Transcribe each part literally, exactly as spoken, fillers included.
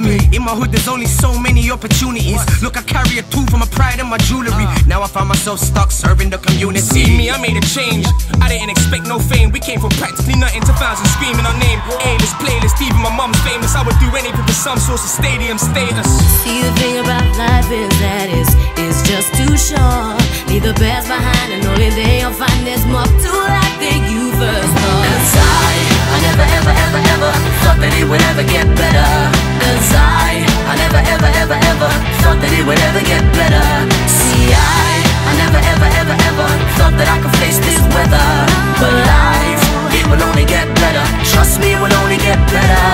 me. In my hood there's only so many opportunities. Look, I carry a tool for my pride and my jewelry. Now I find myself stuck serving the community. See me, I made a change. I didn't expect no fame. We came from practically nothing to thousands screaming our name. A-list, playlist, even my mum's famous. I would do anything for some source of stadium status. See, the thing about life is that it's, it's just too short. Leave the past behind and only then you'll find there's more to life than you first thought. Cause I, I never ever ever ever thought that it would ever get better. Cause I, I never ever ever ever thought that it would ever get better. See, I, I never ever ever ever thought that I could face this weather. But life, it will only get better. Trust me, it will only get better.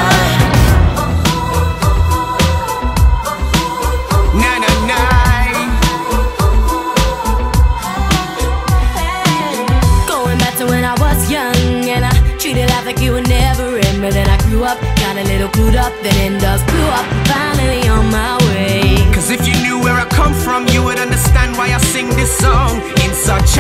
Na na na. Going back to when I was young and I treated life like it would never end. But then I grew up, got a little clued up, then end up blew up, finally on my way. Cause if you knew where I come from, you would understand why I sing this song in such